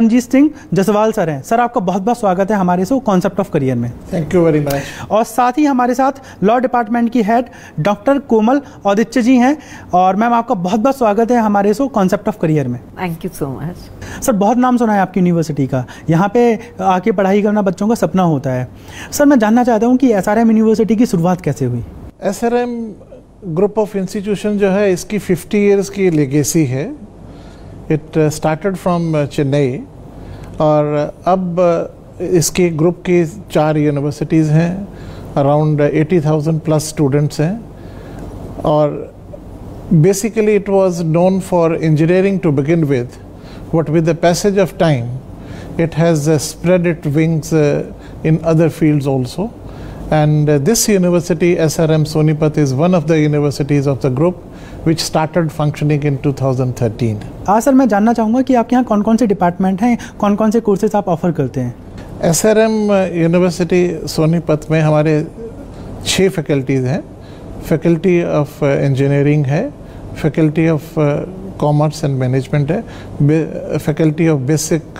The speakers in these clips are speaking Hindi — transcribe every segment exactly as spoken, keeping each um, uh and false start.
रणजीत सिंह जसवाल सर हैं। सर आपका बहुत बहुत स्वागत है हमारे शो कॉन्सेप्ट ऑफ करियर में। Thank you very much. और साथ ही हमारे साथ लॉ डिपार्टमेंट की हेड डॉक्टर कोमल औदित्य जी हैं। और मैम आपका बहुत बहुत स्वागत है हमारे शो कॉन्सेप्ट ऑफ करियर में। Thank you so much. Sir बहुत नाम सुना है आपकी यूनिवर्सिटी का, यहाँ पे आके पढ़ाई करना बच्चों का सपना होता है। सर मैं जानना चाहता हूँ कि एस आर एम यूनिवर्सिटी की शुरुआत कैसे हुई? S R M group of institution जो है इसकी फिफ्टी इयर्स की लेगेसी है। इट स्टार्टेड फ्रॉम चेन्नई और अब इसके ग्रुप की चार यूनिवर्सिटीज़ हैं, around eighty thousand plus students हैं और basically it was known for engineering to begin with, but with the passage of time it has uh, spread its wings uh, in other fields also, and uh, this university S R M Sonipat is one of the universities of the group which started functioning in two thousand thirteen. हाँ सर, मैं जानना चाहूँगा कि आपके यहाँ कौन कौन से डिपार्टमेंट हैं, कौन कौन से कोर्सेज आप ऑफर करते हैं? S R M university Sonipat में हमारे छः फैकल्टीज़ हैं। फैकल्टी ऑफ इंजीनियरिंग है, faculty of commerce and management है, faculty of basic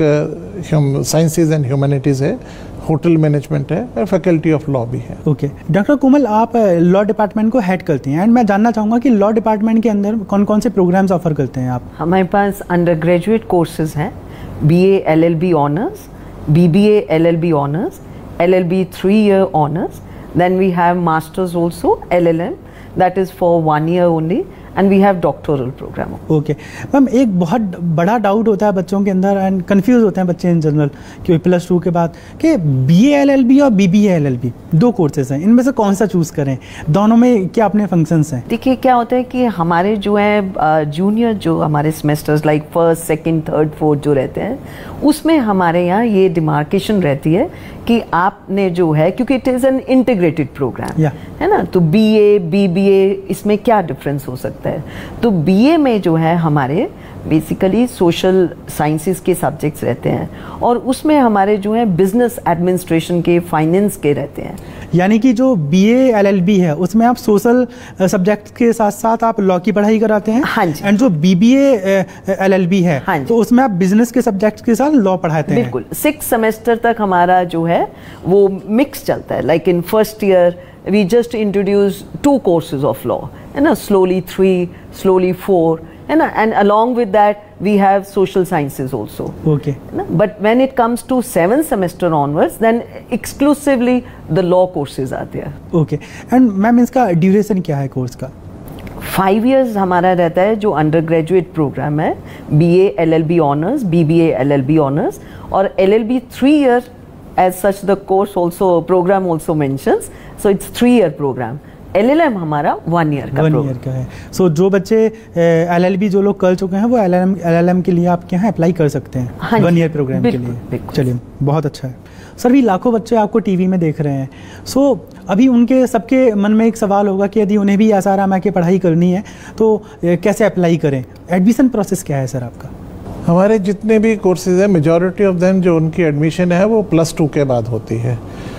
sciences and humanities है, होटल मैनेजमेंट है और फैकल्टी ऑफ लॉ भी है। ओके डॉक्टर कोमल, आप लॉ डिपार्टमेंट को हेड करती हैं एंड मैं जानना चाहूँगा कि लॉ डिपार्टमेंट के अंदर कौन कौन से प्रोग्राम्स ऑफर करते हैं आप? हमारे पास अंडर ग्रेजुएट कोर्सेज हैं, B A L L B honours, B B A L L B honours, L L B three year honours, then we have masters also L L M, that is for one year only, and we have doctoral programme. Okay ma'am, एक बहुत बड़ा डाउट होता है बच्चों के अंदर एंड कंफ्यूज होते हैं बच्चे इन जनरल कि प्लस टू के बाद कि B A L L B और B B A L L B दो कोर्सेज हैं, इनमें से कौन सा चूज़ करें? दोनों में क्या अपने फंक्शंस हैं? देखिए क्या होता है कि हमारे जो है जूनियर जो हमारे semesters like first second third fourth जो रहते हैं उसमें हमारे यहाँ ये डिमार्केशन रहती है कि आपने जो है, क्योंकि it is an integrated programme है ना, तो B A B B A इसमें क्या डिफरेंस हो सकता है? तो बी ए में जो है हमारे बेसिकली सोशल साइंसेस के सब्जेक्ट्स रहते हैं और उसमें हमारे जो है बिजनेस एडमिनिस्ट्रेशन के, फाइनेंस के रहते हैं। यानी कि जो B A L L B है उसमें आप सोशल सब्जेक्ट के साथ साथ आप लॉ की पढ़ाई कराते हैं। हाँ जी। एंड जो B B A L L B है, हाँ जी, तो उसमें आप बिजनेस के सब्जेक्ट के साथ लॉ पढ़ाते हैं। बिल्कुल, सिक्स सेमेस्टर तक हमारा जो है वो मिक्स चलता है। Like in first year we just introduce two courses of law, है ना, स्लोली थ्री, स्लोली फोर, है ना, and along with that we have social sciences also. Okay. But when it comes to seventh semester onwards, then exclusively the law courses are there. Okay. And ma'am इसका ड्यूरेशन क्या है कोर्स का? फाइव इयर्स हमारा रहता है जो अंडर ग्रेजुएट प्रोग्राम है, B A L L B honours, B B A L L B honours, और L L B three year as such the course also program also mentions, so it's three year program. L L M हमारा वन ईयर का वन ईयर का है। सो so, जो बच्चे एल एल बी जो लोग कर चुके हैं वो L L M L L M के लिए आपके यहाँ अप्लाई कर सकते हैं। हाँ, वन ईयर प्रोग्राम के लिए। चलिए बहुत अच्छा है सर। भी लाखों बच्चे आपको टीवी में देख रहे हैं, सो so, अभी उनके सबके मन में एक सवाल होगा कि यदि उन्हें भी एस आर एम की पढ़ाई करनी है तो कैसे अप्लाई करें? एडमिशन प्रोसेस क्या है सर आपका? हमारे जितने भी कोर्सेज हैं मेजॉरिटी ऑफ देम जो उनकी एडमिशन है वो प्लस टू के बाद होती है।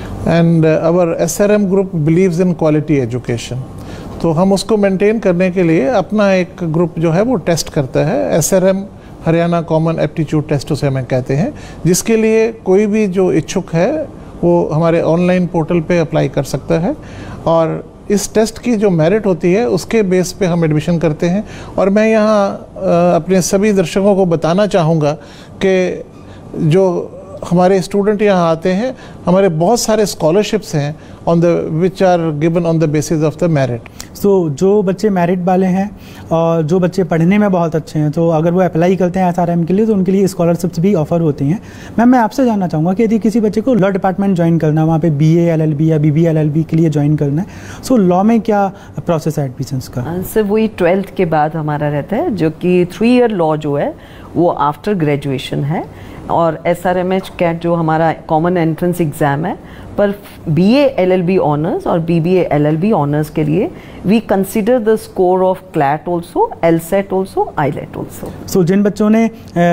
And our S R M group believes in quality education, तो हम उसको मेंटेन करने के लिए अपना एक ग्रुप जो है वो टेस्ट करता है। S R M Haryana common aptitude test उसे हमें कहते हैं, जिसके लिए कोई भी जो इच्छुक है वो हमारे ऑनलाइन पोर्टल पे अप्लाई कर सकता है और इस टेस्ट की जो मेरिट होती है उसके बेस पे हम एडमिशन करते हैं। और मैं यहाँ अपने सभी दर्शकों को बताना चाहूँगा कि जो हमारे स्टूडेंट यहाँ आते हैं, हमारे बहुत सारे स्कॉलरशिप्स हैं on the which are given on the basis of the merit. So जो बच्चे मेरिट वाले हैं और जो बच्चे पढ़ने में बहुत अच्छे हैं, तो अगर वो अप्लाई करते हैं एस आर एम के लिए तो उनके लिए स्कॉलरशिप्स भी ऑफर होती हैं। मैम मैं आपसे जानना चाहूँगा कि यदि किसी बच्चे को लॉ डिपार्टमेंट ज्वाइन करना है, वहाँ पे B A L L B या B B L L B के लिए ज्वाइन करना है, सो लॉ में क्या प्रोसेस है एडमिशन्स का? सर वही ट्वेल्थ के बाद हमारा रहता है, जो कि थ्री ईयर लॉ जो है वो आफ्टर ग्रेजुएशन है, और S R M H CAT जो हमारा कॉमन एंट्रेंस एग्ज़ाम है, पर B A L L B honours और B B A L L B honours के लिए we consider the score of CLAT also, LSAT also, AILET also. So जिन बच्चों ने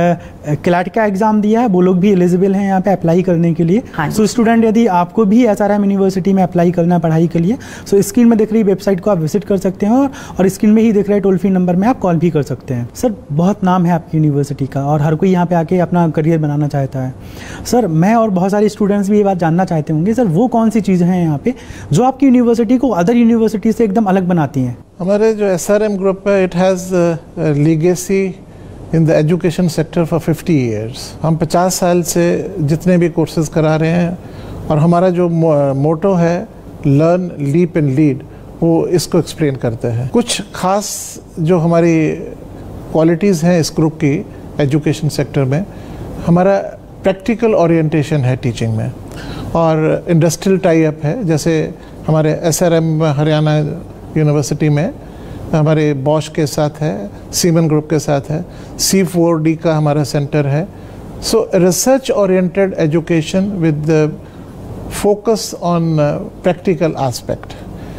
क्लैट का एग्जाम दिया है वो लोग भी एलिजिबल हैं यहाँ पे अप्लाई करने के लिए। हाँ, सो स्टूडेंट यदि आपको भी एस आर एम यूनिवर्सिटी में अप्लाई करना है पढ़ाई के लिए, सो स्क्रीन में दिख रही वेबसाइट को आप विजिट कर सकते हैं और, और स्क्रीन में ही दिख रहे टोल फ्री नंबर में आप कॉल भी कर सकते हैं। सर बहुत नाम है आपकी यूनिवर्सिटी का और हर कोई यहाँ पे आके अपना करियर बनाना चाहता है। सर मैं और बहुत सारे स्टूडेंट्स भी ये बात जानना चाहते होंगे सर, वो कौन सी चीज़ें हैं यहाँ पे जो आपकी यूनिवर्सिटी को अदर यूनिवर्सिटी से एकदम अलग बनाती हैं? हमारे जो एस आर एम ग्रुप है, it has legacy in the education sector for fifty years. हम पचास साल से जितने भी कोर्सेज करा रहे हैं, और हमारा जो मोटो है लर्न लीप एंड लीड, वो इसको एक्सप्लेन करते हैं। कुछ खास जो हमारी क्वालिटीज़ हैं इस ग्रुप की एजुकेशन सेक्टर में, हमारा प्रैक्टिकल ओरिएंटेशन है टीचिंग में, और इंडस्ट्रियल टाई अप है। जैसे हमारे S R M Haryana university में हमारे बॉश के साथ है, सीमेन ग्रुप के साथ है, सी फोर डी का हमारा सेंटर है। So research oriented education with focus on practical aspect.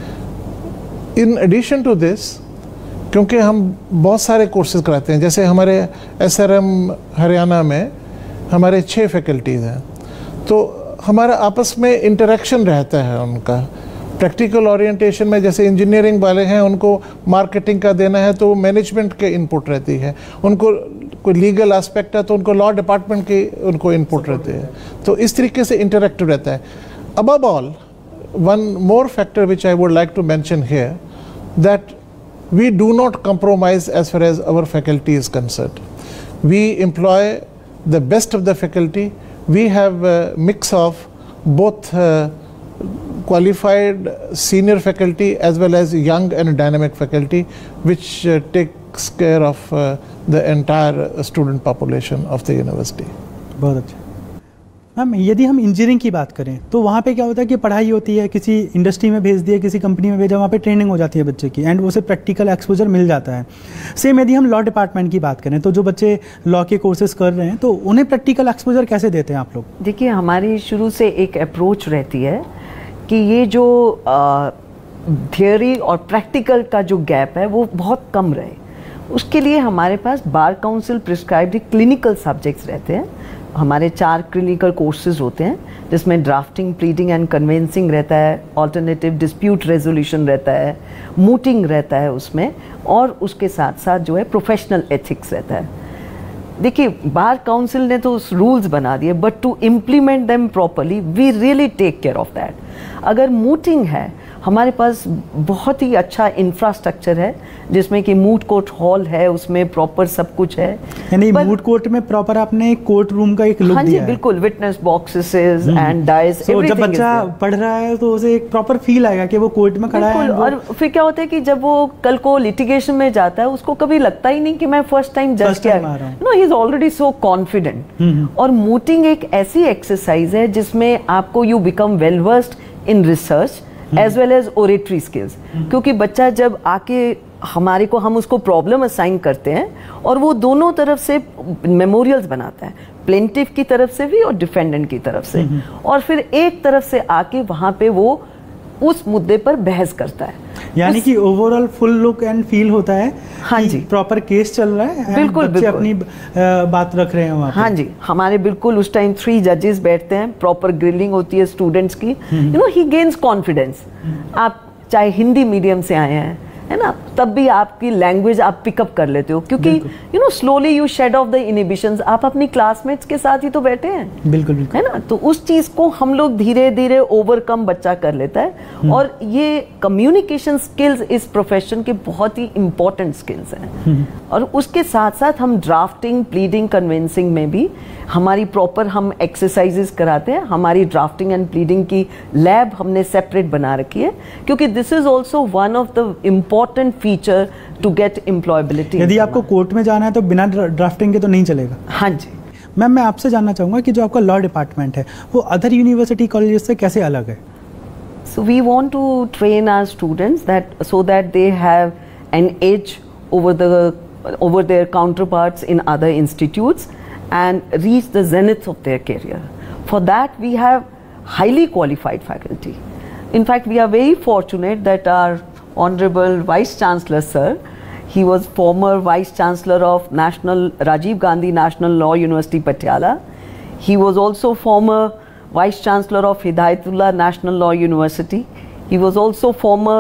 In addition to this, क्योंकि हम बहुत सारे कोर्सेज कराते हैं, जैसे हमारे एस आर एम हरियाणा में हमारे छः फैकल्टीज़ हैं, तो हमारा आपस में इंटरेक्शन रहता है उनका। प्रैक्टिकल ओरिएंटेशन में जैसे इंजीनियरिंग वाले हैं, उनको मार्केटिंग का देना है तो मैनेजमेंट के इनपुट रहती है, उनको कोई लीगल एस्पेक्ट है तो उनको लॉ डिपार्टमेंट की उनको इनपुट रहती है। तो इस तरीके से इंटरेक्टिव रहता है। Above all, one more factor which I would like to mention here, that we do not compromise as far as our faculty is concerned. We employ the best of the faculty. We have a mix of both uh, qualified senior faculty as well as young and dynamic faculty, which uh, takes care of uh, the entire student population of the university. बहुत अच्छा। मैम यदि हम इंजीनियरिंग की बात करें तो वहाँ पे क्या होता है कि पढ़ाई होती है, किसी इंडस्ट्री में भेज दिया, किसी कंपनी में भेजा, वहाँ पे ट्रेनिंग हो जाती है बच्चे की, एंड उसे प्रैक्टिकल एक्सपोजर मिल जाता है। सेम यदि हम लॉ डिपार्टमेंट की बात करें तो जो बच्चे लॉ के कोर्सेज कर रहे हैं तो उन्हें प्रैक्टिकल एक्सपोजर कैसे देते हैं आप लोग? देखिए, हमारी शुरू से एक अप्रोच रहती है कि ये जो थियोरी और प्रैक्टिकल का जो गैप है वो बहुत कम रहे। उसके लिए हमारे पास bar council prescribed clinical subjects रहते हैं। हमारे चार क्लिनिकल कोर्सेज होते हैं, जिसमें ड्राफ्टिंग, प्लीडिंग एंड कन्वेंसिंग रहता है, ऑल्टरनेटिव डिस्प्यूट रेजोल्यूशन रहता है, मूटिंग रहता है उसमें, और उसके साथ साथ जो है प्रोफेशनल एथिक्स रहता है। देखिए, बार काउंसिल ने तो रूल्स बना दिए, but to implement them properly we really take care of that. अगर मूटिंग है, हमारे पास बहुत ही अच्छा इंफ्रास्ट्रक्चर है, जिसमें कि मूट कोर्ट हॉल है, उसमें प्रॉपर सब कुछ है। यानी मूट कोर्ट में प्रॉपर आपने कोर्ट रूम का एक लुक हाँ दिया जी, बिल्कुल, विटनेस बॉक्सेस एंड डाइस, जब बच्चा पढ़ रहा है तो उसे एक प्रॉपर फील आएगा कि वो कोर्ट में खड़ा है। और फिर क्या होता है कि जब वो कल को लिटिगेशन में जाता है, उसको कभी लगता ही नहीं कि मैं फर्स्ट टाइम जज किया, no, he is already so confident. और मूटिंग एक ऐसी एक्सरसाइज है जिसमें आपको you become well versed in research as well as oratory skills, क्योंकि बच्चा जब आके हमारे को, हम उसको प्रॉब्लम असाइन करते हैं और वो दोनों तरफ से मेमोरियल्स बनाता है, प्लेंटिफ की तरफ से भी और डिफेंडेंट की तरफ से, और फिर एक तरफ से आके वहां पे वो उस मुद्दे पर बहस करता है। यानी कि overall full look and feel होता है। हाँ जी, प्रॉपर केस चल रहा है, बिल्कुल बच्चे बिल्कुल अपनी बात रख रहे हैं वहाँ पे। हाँ जी, हमारे बिल्कुल उस टाइम थ्री जजेस बैठते हैं, प्रॉपर ग्रिलिंग होती है स्टूडेंट्स की, you know, he gains confidence. आप चाहे हिंदी मीडियम से आए हैं, है ना, तब भी आपकी लैंग्वेज आप पिकअप कर लेते हो, क्योंकि you know slowly you shed off the inhibitions. आप अपनी क्लासमेट्स के साथ ही तो बैठे हैं, बिल्कुल बिल्कुल, है ना, तो उस चीज को हम लोग धीरे धीरे ओवरकम बच्चा कर लेता है। और ये कम्युनिकेशन स्किल्स इस प्रोफेशन के बहुत ही इंपॉर्टेंट स्किल्स हैं। और उसके साथ साथ हम ड्राफ्टिंग, प्लीडिंग, कन्विंसिंग में भी हमारी प्रॉपर हम एक्सरसाइजेस कराते हैं। हमारी ड्राफ्टिंग एंड प्लीडिंग की लैब हमने सेपरेट बना रखी है, क्योंकि this is also one of the important feature to get employability. यदि आपको कोर्ट में जाना है तो बिना ड्राफ्टिंग के तो नहीं चलेगा। हाँ जी। मैम, मैं आपसे जानना चाहूँगा कि जो आपका लॉ डिपार्टमेंट है वो अदर यूनिवर्सिटी कॉलेजेस से कैसे अलग है? So we want to train our students that so that they have an edge over the over their counterparts in other institutes and reach the zenith of their career. For that we have highly qualified faculty. In fact, we are very fortunate that our Honorable Vice Chancellor Sir, he was former Vice Chancellor of National Rajiv Gandhi National Law University Patiala. He was also former Vice Chancellor of Hidayatullah National Law University. He was also former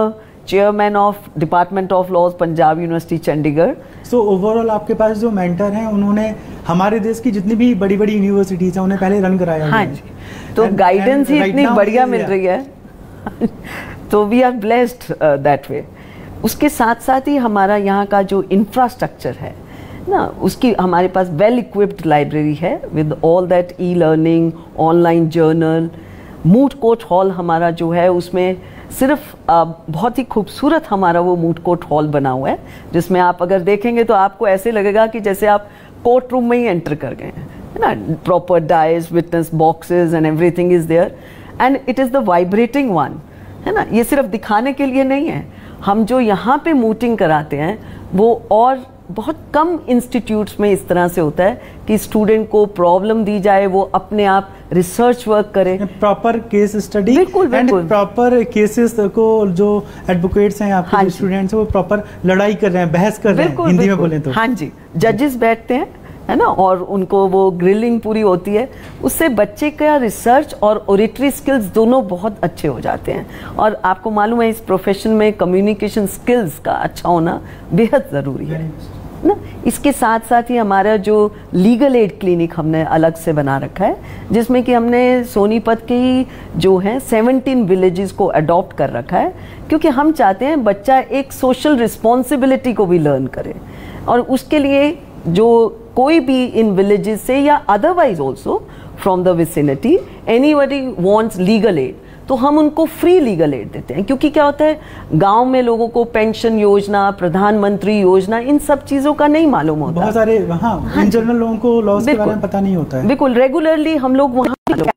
chairman of department of laws Punjab university Chandigarh. So overall आपके पास जो मेंटर हैं उन्होंने हमारे देश की जितनी भी बड़ी बड़ी यूनिवर्सिटीज हैं उन्हें पहले रन कराया। हाँ जी, तो गाइडेंस ही इतनी बढ़िया मिल रही है तो we are blessed that way. उसके साथ साथ ही हमारा यहाँ का जो इंफ्रास्ट्रक्चर है ना, उसकी हमारे पास वेल इक्विप्ड लाइब्रेरी है with all that e learning, online journal. Moot court hall हमारा जो है उसमें सिर्फ आ, बहुत ही खूबसूरत हमारा वो मूड कोर्ट हॉल बना हुआ है, जिसमें आप अगर देखेंगे तो आपको ऐसे लगेगा कि जैसे आप कोर्ट रूम में ही एंटर कर गए हैं, है ना। Proper dais, witness boxes and everything is there and it is the vibrating one, है ना। ये सिर्फ दिखाने के लिए नहीं है, हम जो यहाँ पे मूटिंग कराते हैं वो और बहुत कम इंस्टीट्यूट्स में इस तरह से होता है कि स्टूडेंट को प्रॉब्लम दी जाए, वो अपने आप रिसर्च वर्क करे, proper case study and proper cases को जो एडवोकेट्स हैं आपके, हाँ, स्टूडेंट्स वो प्रॉपर लड़ाई कर रहे हैं, बहस कर रहे हैं, हिंदी में बोले तो। हाँ जी, जजेस बैठते हैं, है ना, और उनको वो ग्रिलिंग पूरी होती है, उससे बच्चे का रिसर्च और ओरेटरी स्किल्स दोनों बहुत अच्छे हो जाते हैं। और आपको मालूम है इस प्रोफेशन में कम्युनिकेशन स्किल्स का अच्छा होना बेहद ज़रूरी है ना। इसके साथ साथ ही हमारा जो लीगल एड क्लिनिक हमने अलग से बना रखा है, जिसमें कि हमने सोनीपत के ही जो हैं सेवनटीन विलेजेस को अडॉप्ट कर रखा है, क्योंकि हम चाहते हैं बच्चा एक सोशल रिस्पॉन्सिबिलिटी को भी लर्न करे। और उसके लिए जो कोई भी इन विलेजेस से या otherwise also from the vicinity anybody wants legal aid, तो हम उनको फ्री लीगल एड देते हैं। क्योंकि क्या होता है, गांव में लोगों को पेंशन योजना, प्रधानमंत्री योजना, इन सब चीज़ों का नहीं मालूम होता। बहुत सारे हाँ, हाँ, इन जनरल लोगों को लॉज के बारे में पता नहीं होता है। बिल्कुल, रेगुलरली हम लोग वहाँ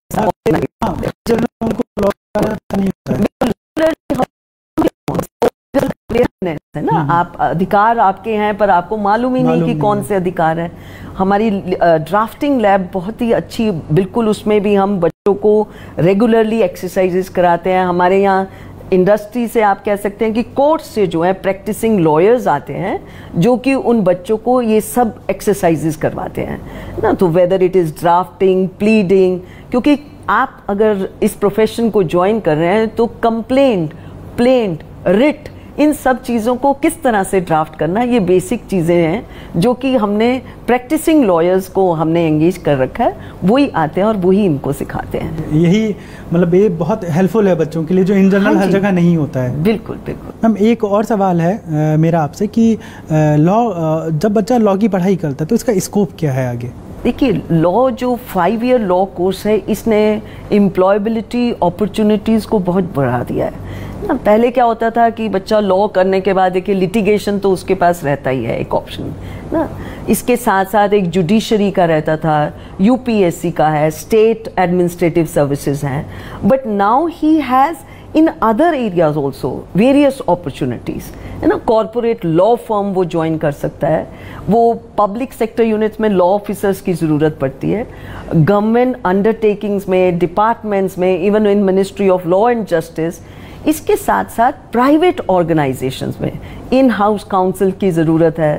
है ना, आप अधिकार आपके हैं पर आपको मालूम ही नहीं कि कौन से अधिकार है। हमारी ड्राफ्टिंग लैब बहुत ही अच्छी, बिल्कुल उसमें भी हम बच्चों को रेगुलरली एक्सरसाइजेस कराते हैं। हमारे यहाँ इंडस्ट्री से आप कह सकते हैं कि कोर्ट से जो है प्रैक्टिसिंग लॉयर्स आते हैं जो कि उन बच्चों को ये सब एक्सरसाइजेस करवाते हैं ना। तो whether it is drafting, pleading, क्योंकि आप अगर इस प्रोफेशन को ज्वाइन कर रहे हैं तो कंप्लेंट, प्लेंट, रिट, इन सब चीज़ों को किस तरह से ड्राफ्ट करना, ये बेसिक चीज़ें हैं जो कि हमने प्रैक्टिसिंग लॉयर्स को हमने एंगेज कर रखा है, वही आते हैं और वही इनको सिखाते हैं। यही मतलब ये बहुत हेल्पफुल है बच्चों के लिए, जो इन जनरल हर जगह नहीं होता है। बिल्कुल बिल्कुल। मैम एक और सवाल है आ, मेरा आपसे कि लॉ, जब बच्चा लॉ की पढ़ाई करता है तो इसका स्कोप क्या है आगे? देखिए, लॉ जो फाइव ईयर लॉ कोर्स है, इसने एम्प्लॉयबिलिटी अपॉर्चुनिटीज़ को बहुत बढ़ा दिया है ना। पहले क्या होता था कि बच्चा लॉ करने के बाद देखिए लिटिगेशन तो उसके पास रहता ही है एक ऑप्शन ना, इसके साथ साथ एक जुडिशरी का रहता था, यूपीएससी का है, स्टेट एडमिनिस्ट्रेटिव सर्विसेज हैं, but now he has in other areas also various opportunities, है ना। कॉरपोरेट लॉ फर्म वो ज्वाइन कर सकता है, वो पब्लिक सेक्टर यूनिट्स में लॉ ऑफिसर्स की ज़रूरत पड़ती है, गवर्नमेंट अंडरटेकिंग्स में, डिपार्टमेंट्स में, even in ministry of law and justice. इसके साथ साथ प्राइवेट ऑर्गेनाइजेशंस में इन हाउस काउंसिल की ज़रूरत है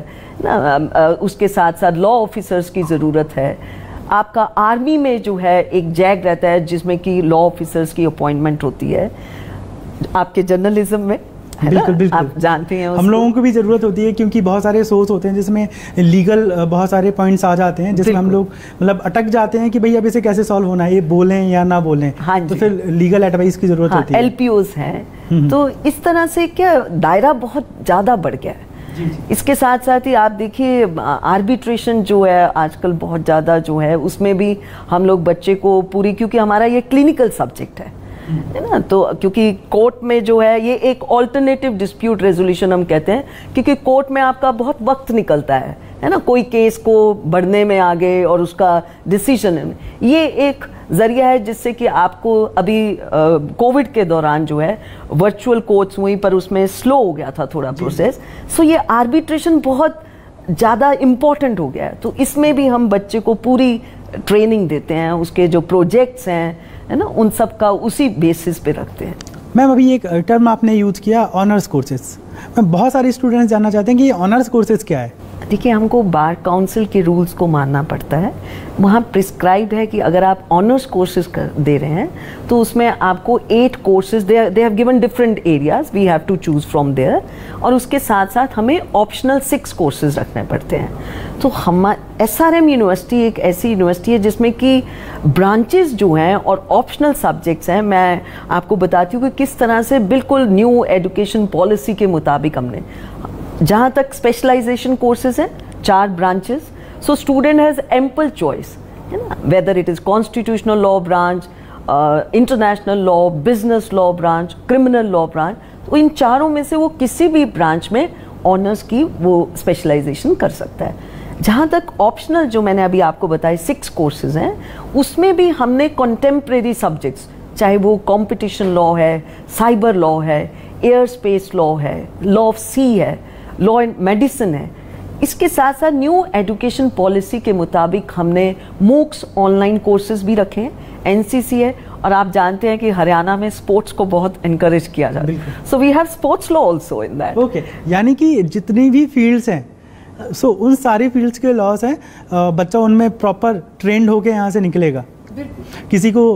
ना, उसके साथ साथ लॉ ऑफिसर्स की ज़रूरत है। आपका आर्मी में जो है एक जैग रहता है जिसमें कि लॉ ऑफिसर्स की अपॉइंटमेंट होती है, आपके जर्नलिज्म में बिल्कुल बिल्कुल आप जानते हैं हम लोगों को भी ज़रूरत होती है, क्योंकि बहुत सारे सोर्स होते हैं जिसमें लीगल बहुत सारे पॉइंट्स आ जाते हैं, जिसमें हम लोग मतलब अटक जाते हैं कि भाई अब इसे कैसे सॉल्व होना है, ये बोलें या ना बोलें। हाँ, तो फिर लीगल एडवाइस की ज़रूरत हाँ, होती है। एलपीओज हैं, तो इस तरह से क्या दायरा बहुत ज़्यादा बढ़ गया है। जी, जी। इसके साथ साथ ही आप देखिए आर्बिट्रेशन जो है आजकल बहुत ज़्यादा जो है, उसमें भी हम लोग बच्चे को पूरी, क्योंकि हमारा ये क्लिनिकल सब्जेक्ट है है ना, तो क्योंकि कोर्ट में जो है ये एक ऑल्टरनेटिव डिस्प्यूट रेजोल्यूशन हम कहते हैं, क्योंकि कोर्ट में आपका बहुत वक्त निकलता है है ना, कोई केस को बढ़ने में आगे और उसका डिसीजन, ये एक जरिया है जिससे कि आपको अभी कोविड के दौरान जो है वर्चुअल कोर्ट्स हुई पर उसमें स्लो हो गया था थोड़ा प्रोसेस, सो ये आर्बिट्रेशन बहुत ज़्यादा इम्पॉर्टेंट हो गया है। तो इसमें भी हम बच्चे को पूरी ट्रेनिंग देते हैं, उसके जो प्रोजेक्ट्स हैं है ना, उन सब का उसी बेसिस पे रखते हैं। मैम अभी एक टर्म आपने यूज़ किया ऑनर्स कोर्सेज, मैम बहुत सारे स्टूडेंट्स जानना चाहते हैं कि ये ऑनर्स कोर्सेज क्या है? देखिए, हमको बार काउंसिल के रूल्स को मानना पड़ता है। वहाँ प्रिस्क्राइब्ड है कि अगर आप ऑनर्स कोर्सेज कर दे रहे हैं तो उसमें आपको eight courses, they they have given different areas, we have to choose from there, और उसके साथ साथ हमें ऑप्शनल सिक्स कोर्सेज रखने पड़ते हैं। तो हम एस आर एम यूनिवर्सिटी एक ऐसी यूनिवर्सिटी है जिसमें कि ब्रांचेस जो हैं और ऑप्शनल सब्जेक्ट्स हैं। मैं आपको बताती हूँ कि किस तरह से बिल्कुल न्यू एजुकेशन पॉलिसी के मुताबिक हमने, जहाँ तक स्पेशलाइजेशन कोर्सेज हैं, चार branches, so student has ample choice, है ना, whether it is constitutional law branch, international law, business law branch, criminal law branch. तो इन चारों में से वो किसी भी ब्रांच में ऑनर्स की वो स्पेशलाइजेशन कर सकता है। जहाँ तक ऑप्शनल जो मैंने अभी आपको बताए सिक्स कोर्सेज हैं, उसमें भी हमने कॉन्टेम्प्रेरी सब्जेक्ट्स, चाहे वो कॉम्पिटिशन लॉ है, साइबर लॉ है, एयर स्पेस लॉ है, लॉ ऑफ सी है, लॉ एंड मेडिसिन है, इसके साथ साथ न्यू एजुकेशन पॉलिसी के मुताबिक हमने मूक्स ऑनलाइन कोर्सेज भी रखे हैं, एनसीसी है, और आप जानते हैं कि हरियाणा में स्पोर्ट्स को बहुत इनकरेज किया जाता है, so we have sports law also in that. Okay, यानी कि जितनी भी फील्ड्स हैं, सो so, उन सारी फील्ड्स के लॉस हैं, बच्चा उनमें प्रॉपर ट्रेंड होके यहाँ से निकलेगा। किसी को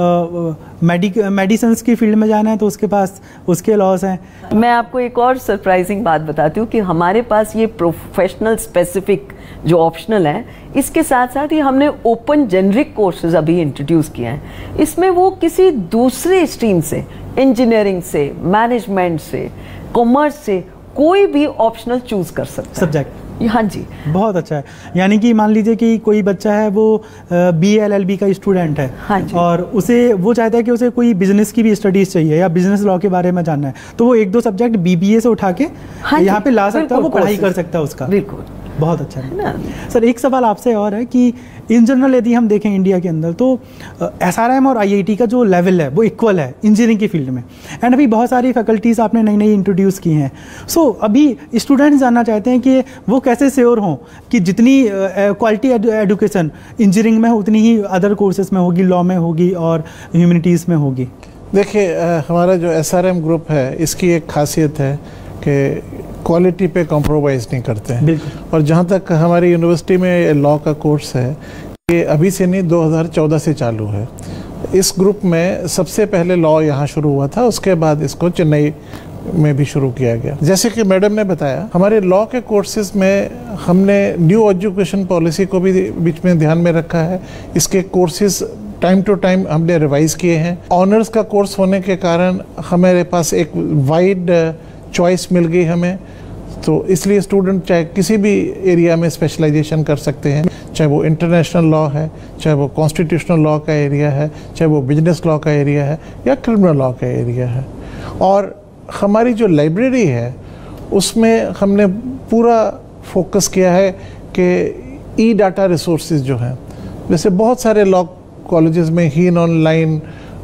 मेडिसिन्स की फील्ड में जाना है तो उसके पास उसके लॉस हैं। मैं आपको एक और सरप्राइजिंग बात बताती हूँ कि हमारे पास ये प्रोफेशनल स्पेसिफिक जो ऑप्शनल है, इसके साथ साथ ही हमने ओपन जेनरिक कोर्सेज अभी इंट्रोड्यूस किए हैं। इसमें वो किसी दूसरे स्ट्रीम से, इंजीनियरिंग से, मैनेजमेंट से, कॉमर्स से कोई भी ऑप्शनल चूज कर सकता है सब्जेक्ट। हाँ जी, बहुत अच्छा है। यानी कि मान लीजिए कि कोई बच्चा है वो बी एल एल बी का स्टूडेंट है, हाँ जी, और उसे वो चाहता है कि उसे कोई बिजनेस की भी स्टडीज चाहिए या बिजनेस लॉ के बारे में जानना है, तो वो एक दो सब्जेक्ट बी बी ए से उठा के हाँ यहाँ पे ला सकता है, वो पढ़ाई कर सकता है उसका। बिल्कुल, बहुत अच्छा है ना। सर, एक सवाल आपसे और है कि इन जनरल यदि हम देखें इंडिया के अंदर तो एस आर एम और आई आई टी का जो लेवल है वो इक्वल है इंजीनियरिंग की फील्ड में, एंड अभी बहुत सारी फैकल्टीज़ आपने नई नई इंट्रोड्यूस की हैं। सो so, अभी स्टूडेंट्स जानना चाहते हैं कि वो कैसे श्योर हों कि जितनी क्वालिटी एजुकेशन इंजीनियरिंग में उतनी ही अदर कोर्सेज में होगी, लॉ में होगी और ह्यूमैनिटीज़ में होगी। देखिए, हमारा जो एस आर एम ग्रुप है, इसकी एक खासियत है कि क्वालिटी पे कॉम्प्रोमाइज़ नहीं करते हैं। और जहाँ तक हमारी यूनिवर्सिटी में लॉ का कोर्स है, ये अभी से नहीं, दो हज़ार चौदह से चालू है। इस ग्रुप में सबसे पहले लॉ यहाँ शुरू हुआ था, उसके बाद इसको चेन्नई में भी शुरू किया गया। जैसे कि मैडम ने बताया, हमारे लॉ के कोर्सेज में हमने न्यू एजुकेशन पॉलिसी को भी बीच में ध्यान में रखा है। इसके कोर्सेज टाइम टू टाइम हमने रिवाइज किए हैं। ऑनर्स का कोर्स होने के कारण हमारे पास एक वाइड चॉइस मिल गई हमें, तो इसलिए स्टूडेंट चाहे किसी भी एरिया में स्पेशलाइजेशन कर सकते हैं, चाहे वो इंटरनेशनल लॉ है, चाहे वो कॉन्स्टिट्यूशनल लॉ का एरिया है, चाहे वो बिजनेस लॉ का एरिया है या क्रिमिनल लॉ का एरिया है। और हमारी जो लाइब्रेरी है उसमें हमने पूरा फोकस किया है कि ई डाटा रिसोर्सेज जो हैं, जैसे बहुत सारे लॉ कॉलेजेस में ही ऑनलाइन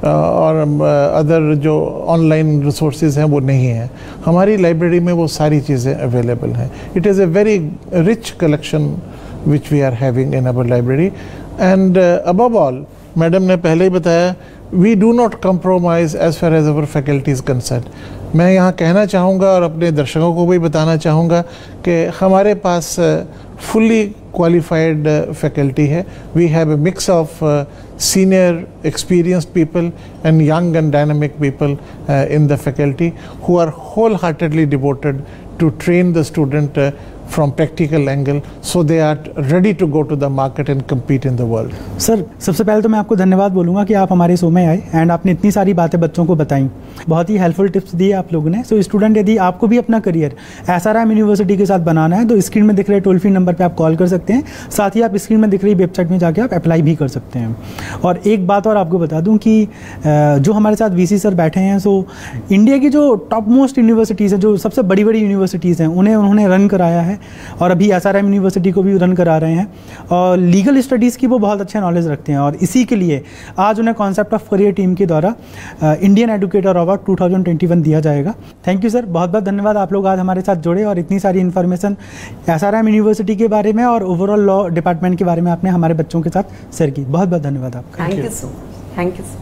और अदर जो ऑनलाइन रिसोर्सेज हैं वो नहीं है, हमारी लाइब्रेरी में वो सारी चीज़ें अवेलेबल हैं। It is a very rich collection which we are having in our library, and above all, madam ने पहले ही बताया, we do not compromise as far as our faculty is concern. मैं यहाँ कहना चाहूँगा और अपने दर्शकों को भी बताना चाहूँगा कि हमारे पास फुल्ली क्वालिफाइड फैकल्टी है। We have a mix of uh, senior experienced people and young and dynamic people uh, in the faculty who are wholeheartedly devoted to train the student uh, from practical angle, so they are ready to go to the market and compete in the world. Sir, सबसे पहले तो मैं आपको धन्यवाद बोलूँगा कि आप हमारे शो में आए एंड आपने इतनी सारी बातें बच्चों को बताई, बहुत ही हेल्पफुल टिप्स दिए आप लोगों ने। सो स्टूडेंट, यदि आपको भी अपना career S R M university के साथ बनाना है तो स्क्रीन में दिख रहे टोल फ्री नंबर पर आप कॉल कर सकते हैं, साथ ही आप स्क्रीन में दिख रही वेबसाइट में जाकर आप अप्लाई भी कर सकते हैं। और एक बात और आपको बता दूँ कि जो हमारे साथ वी सी सर बैठे हैं, सो इंडिया की जो टॉप मोस्ट यूनिवर्सिटीज़ हैं, जो सबसे बड़ी बड़ी यूनिवर्सिटीज़ हैं, उन्हें उन्होंने रन कराया है और अभी एस आर एम यूनिवर्सिटी को भी रन करा रहे हैं, और लीगल स्टडीज़ की वो बहुत अच्छा नॉलेज रखते हैं। और इसी के लिए आज उन्हें कॉन्सेप्ट ऑफ करियर टीम के द्वारा Indian educator award two thousand twenty one दिया जाएगा। थैंक यू सर, बहुत बहुत धन्यवाद, आप लोग आज हमारे साथ जुड़े और इतनी सारी information S R M university के बारे में और ओवरऑल लॉ डिपार्टमेंट के बारे में आपने हमारे बच्चों के साथ शेयर की। बहुत बहुत धन्यवाद आपका। Thank you so much. Thank you.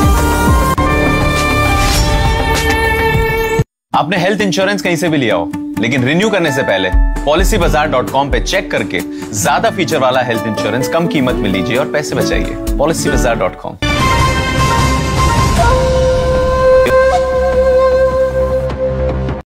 आपने हेल्थ इंश्योरेंस कहीं से भी लिया हो, लेकिन रिन्यू करने से पहले पॉलिसी बाजार डॉट कॉम पे चेक करके ज्यादा फीचर वाला हेल्थ इंश्योरेंस कम कीमत में लीजिए और पैसे बचाइए। पॉलिसी बाजार डॉट कॉम।